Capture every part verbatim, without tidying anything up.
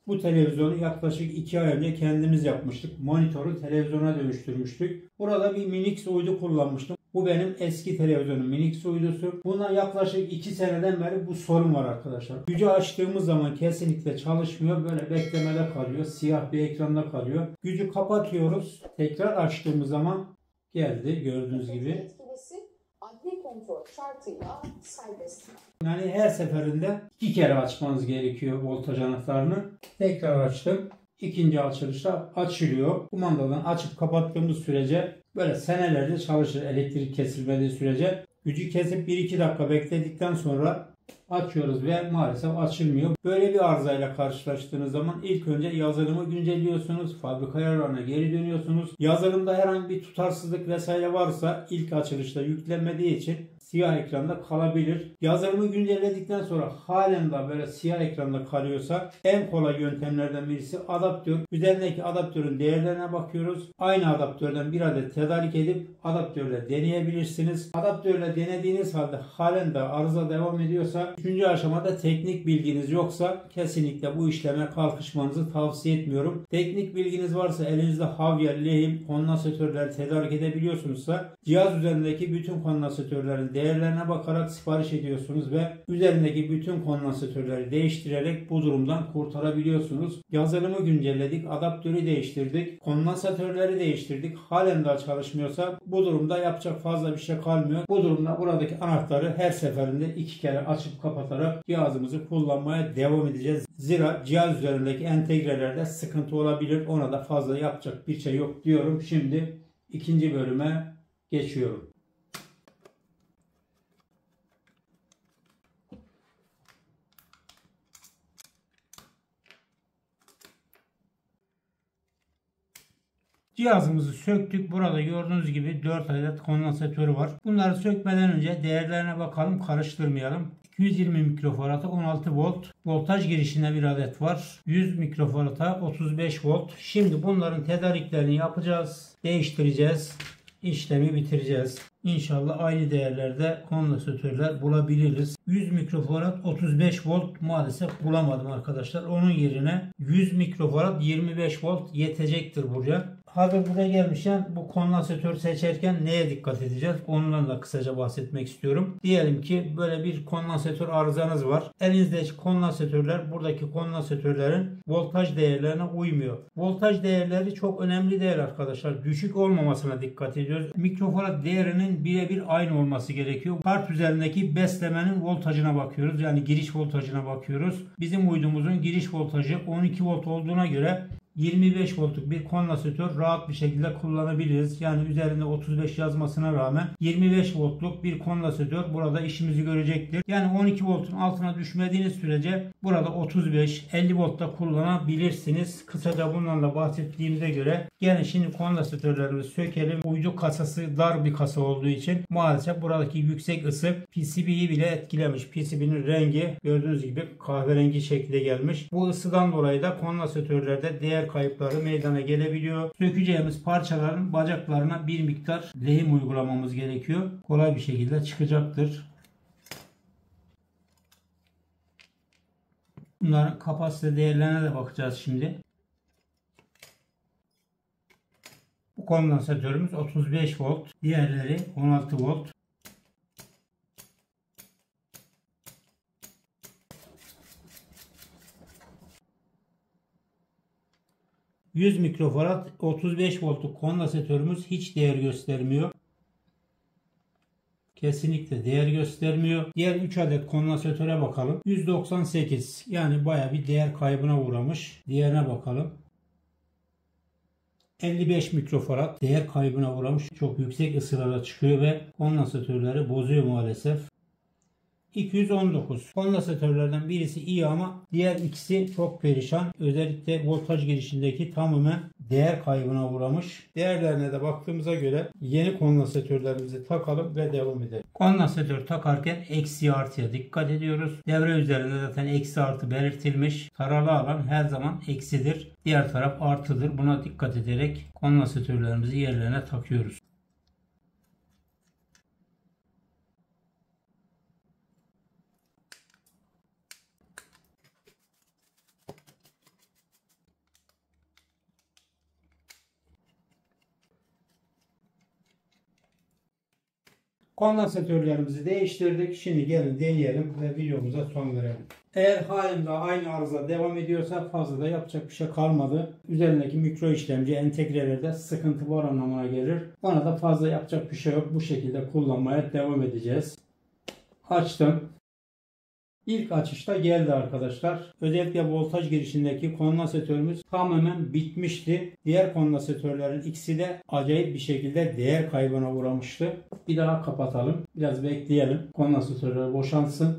Bu televizyonu yaklaşık iki ay önce kendimiz yapmıştık. Monitörü televizyona dönüştürmüştük. Burada bir Minix uydu kullanmıştım. Bu benim eski televizyonum, Minix uydusu. Bundan yaklaşık iki seneden beri bu sorun var arkadaşlar. Gücü açtığımız zaman kesinlikle çalışmıyor. Böyle beklemede kalıyor. Siyah bir ekranda kalıyor. Gücü kapatıyoruz. Tekrar açtığımız zaman geldi gördüğünüz gibi. Adli kontrol şartıyla serbest. Yani her seferinde iki kere açmanız gerekiyor voltaj anahtarını. Tekrar açtım. İkinci açılışta açılıyor. Kumandadan açıp kapattığımız sürece böyle senelerce çalışır elektrik kesilmediği sürece. Gücü kesip bir iki dakika bekledikten sonra açıyoruz ve maalesef açılmıyor. Böyle bir arızayla karşılaştığınız zaman ilk önce yazılımı güncelliyorsunuz. Fabrika ayarlarına geri dönüyorsunuz. Yazılımda herhangi bir tutarsızlık vesaire varsa ilk açılışta yüklenmediği için siyah ekranda kalabilir. Yazılımı güncelledikten sonra halen de böyle siyah ekranda kalıyorsa en kolay yöntemlerden birisi adaptör. Üzerindeki adaptörün değerlerine bakıyoruz. Aynı adaptörden bir adet tedarik edip adaptörle deneyebilirsiniz. Adaptörle denediğiniz halde halen de arıza devam ediyorsa, üçüncü aşamada teknik bilginiz yoksa kesinlikle bu işleme kalkışmanızı tavsiye etmiyorum. Teknik bilginiz varsa, elinizde havya, lehim, kondansatörleri tedarik edebiliyorsunuzsa cihaz üzerindeki bütün kondansatörlerin değerlerine bakarak sipariş ediyorsunuz ve üzerindeki bütün kondansatörleri değiştirerek bu durumdan kurtarabiliyorsunuz. Yazılımı güncelledik, adaptörü değiştirdik, kondansatörleri değiştirdik. Halen daha çalışmıyorsa bu durumda yapacak fazla bir şey kalmıyor. Bu durumda buradaki anahtarı her seferinde iki kere açıp kapatarak cihazımızı kullanmaya devam edeceğiz. Zira cihaz üzerindeki entegrelerde sıkıntı olabilir. Ona da fazla yapacak bir şey yok diyorum. Şimdi ikinci bölüme geçiyorum. Cihazımızı söktük. Burada gördüğünüz gibi dört adet kondansatörü var. Bunları sökmeden önce değerlerine bakalım, karıştırmayalım. iki yüz yirmi mikrofarada on altı volt. Voltaj girişinde bir adet var. yüz mikrofarada otuz beş volt. Şimdi bunların tedariklerini yapacağız. Değiştireceğiz. İşlemi bitireceğiz. İnşallah aynı değerlerde kondansatörler bulabiliriz. yüz mikrofarad otuz beş volt maalesef bulamadım arkadaşlar. Onun yerine yüz mikrofarad yirmi beş volt yetecektir buraya. Hazır buraya gelmişken bu kondansatör seçerken neye dikkat edeceğiz? Ondan da kısaca bahsetmek istiyorum. Diyelim ki böyle bir kondansatör arızanız var. Elinizdeki kondansatörler buradaki kondansatörlerin voltaj değerlerine uymuyor. Voltaj değerleri çok önemli değil arkadaşlar. Düşük olmamasına dikkat ediyoruz. Mikrofarad değerinin birebir aynı olması gerekiyor. Kart üzerindeki beslemenin voltajına bakıyoruz. Yani giriş voltajına bakıyoruz. Bizim uydumuzun giriş voltajı on iki volt olduğuna göre yirmi beş voltluk bir kondansatör rahat bir şekilde kullanabiliriz. Yani üzerinde otuz beş yazmasına rağmen yirmi beş voltluk bir kondansatör burada işimizi görecektir. Yani on iki voltun altına düşmediğiniz sürece burada otuz beş elli voltta kullanabilirsiniz. Kısaca bundan da bahsettiğimize göre gene şimdi kondansatörlerimizi sökelim. Uydu kasası dar bir kasa olduğu için maalesef buradaki yüksek ısı P C B'yi bile etkilemiş. P C B'nin rengi gördüğünüz gibi kahverengi şekilde gelmiş. Bu ısıdan dolayı da kondansatörlerde değer kayıpları meydana gelebiliyor. Sökeceğimiz parçaların bacaklarına bir miktar lehim uygulamamız gerekiyor. Kolay bir şekilde çıkacaktır. Bunların kapasite değerlerine de bakacağız şimdi. Bu kondansatörümüz otuz beş volt. Diğerleri on altı volt. yüz mikrofarad otuz beş voltluk kondansatörümüz hiç değer göstermiyor. Kesinlikle değer göstermiyor. Diğer üç adet kondansatöre bakalım. yüz doksan sekiz, yani baya bir değer kaybına uğramış. Diğerine bakalım. elli beş mikrofarad değer kaybına uğramış. Çok yüksek ısılara çıkıyor ve kondansatörleri bozuyor maalesef. iki yüz on dokuz. Kondansatörlerden birisi iyi ama diğer ikisi çok perişan. Özellikle voltaj girişindeki tamamen değer kaybına uğramış. Değerlerine de baktığımıza göre yeni kondansatörlerimizi takalım ve devam edelim. Kondansatör takarken eksi artıya dikkat ediyoruz. Devre üzerinde zaten eksi artı belirtilmiş. Taralı alan her zaman eksidir. Diğer taraf artıdır. Buna dikkat ederek kondansatörlerimizi yerlerine takıyoruz. Kondansatörlerimizi değiştirdik. Şimdi gelin deneyelim ve videomuza son verelim. Eğer halen daha aynı arıza devam ediyorsa fazla da yapacak bir şey kalmadı. Üzerindeki mikro işlemci entegrelerde sıkıntı var anlamına gelir. Ona da fazla yapacak bir şey yok. Bu şekilde kullanmaya devam edeceğiz. Açtım. İlk açışta geldi arkadaşlar. Özellikle voltaj girişindeki kondansatörümüz tamamen bitmişti. Diğer kondansatörlerin ikisi de acayip bir şekilde değer kaybına uğramıştı. Bir daha kapatalım. Biraz bekleyelim. Kondansatörler boşalsın.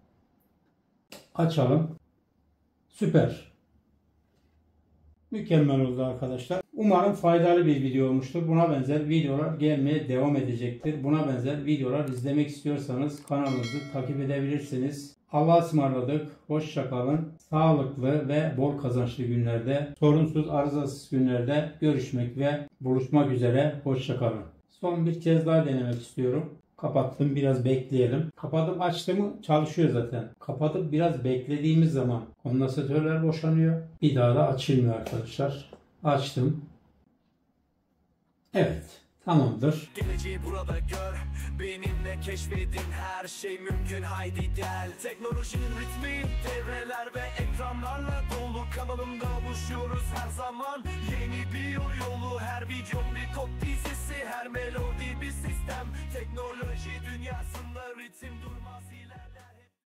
Açalım. Süper. Mükemmel oldu arkadaşlar. Umarım faydalı bir video olmuştur. Buna benzer videolar gelmeye devam edecektir. Buna benzer videolar izlemek istiyorsanız kanalımızı takip edebilirsiniz. Allah'a ısmarladık. Hoşça kalın. Sağlıklı ve bol kazançlı günlerde, sorunsuz arızasız günlerde görüşmek ve buluşmak üzere. Hoşça kalın. Son bir kez daha denemek istiyorum. Kapattım, biraz bekleyelim. Kapatıp açtım, çalışıyor zaten. Kapatıp biraz beklediğimiz zaman kondansatörler boşanıyor. Bir daha da açılmıyor arkadaşlar. Açtım. Evet, tamamdır. Geleceği burada gör, benimle keşfedin, her şey mümkün, haydi gel. Teknolojinin ritmi, devreler ve ekranlarla dolu. Kanalımda buluşuyoruz her zaman, yeni bir yol yolu. Her video bir kod dizisi, her melodi bir sistem. Teknoloji dünyasında ritim durmaz ilerler.